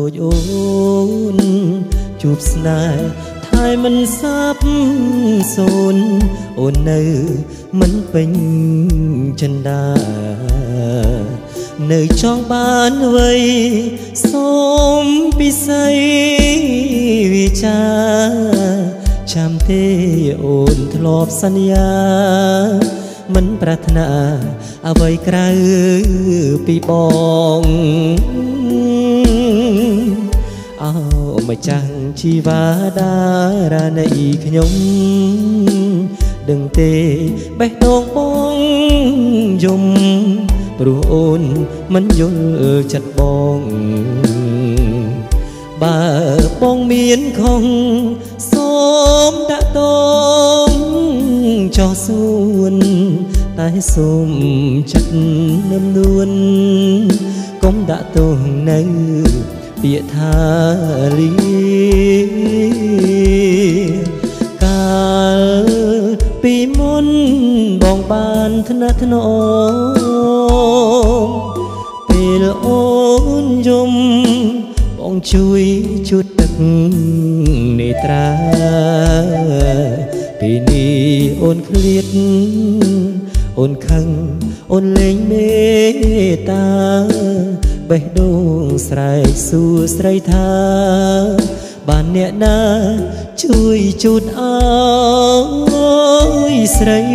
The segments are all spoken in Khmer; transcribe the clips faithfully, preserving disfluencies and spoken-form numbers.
ចអូនជួបស្នេហ៍ថៃមិនសាប់សូនអូននៅមិនពេញចិន្តានៅចង់បានអ្វីសូមពិសីវិចាចាំទេអូនធ្លាប់សន្យាមិនប្រាថ្នាអ្វីក្រៅពីបងអោម្ចាស់ជីវ៉ាដារានៃខ្ញុំដឹងទេបេះដូងបងយំព្រោះអូនមិនយល់ចិត្តបងបើបងមានខុសសូមដាក់ទងចោះសួនតែសូមចិត្តនឹមនួនកុំដាក់ទោសនៅពាក្យថាលីកាលពីមុនបងបានថ្នាក់ថ្នមពេលអូនយំបងជួយជូតទឹកនេត្រាពេលនេះអូនឃ្លាតអូនខឹងអូនលែងមេត្តាបេះដូងស្រែកសួរស្រីថាបានអ្នកណាជួយជូតអើយស្រី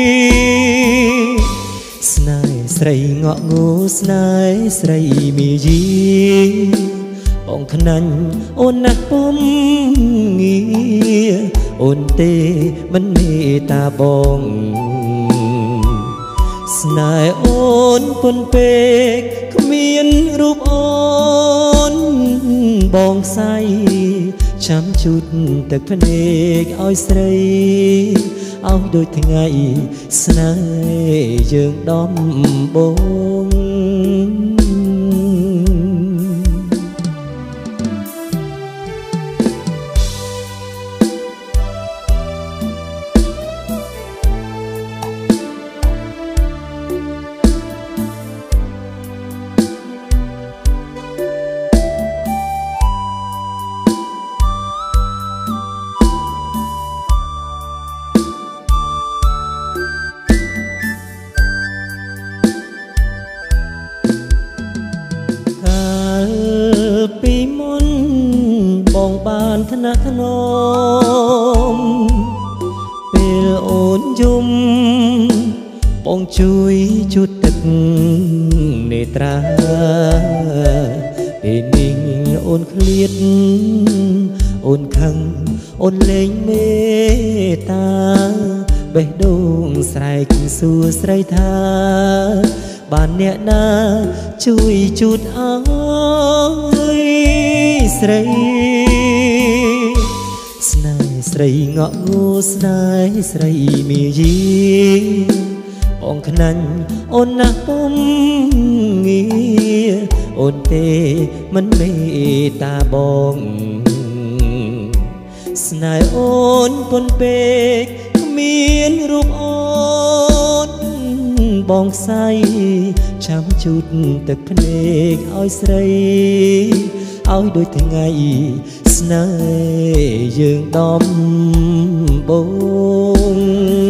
ស្នេហ៍ស្រីងក់ងូស្នេហ៍ស្រីមីយីបងខ្នាញ់អូនណាស់ពុំងាអូនទេមិនមេត្តាបងស្នេហ៍អូនពុនពេកគ្មានរូបអូនបងសៃចាំជូតទឹកភ្នែកឲ្យស្រីឲ្យដូចថ្ងៃស្នេហ៍យើងដំបងពីមុនបងបានថ្នាក់ថ្នមពេលអូនយំបងជួយជូតទឹកនេត្រាពេលនេះអូនឃ្លាតអូនខឹងអូនលែងមេត្តាបេះដូងស្រែកសួរស្រីថាបានអ្នកណាជួយជូតអើយស្រីស្នេហ៍ស្រីងក់ងូស្នេហ៍ស្រីមីយីបងខ្នាញ់អូនណាស់ពុំងាអូនទេមិនមេត្តាបងស្នេហ៍អូនពុនពេកគ្មានរូបអូនបងសៃចាំជូតទឹកភ្នែកឲ្យស្រីឲ្យដូចថ្ងៃស្នេហ៍យើងដំបង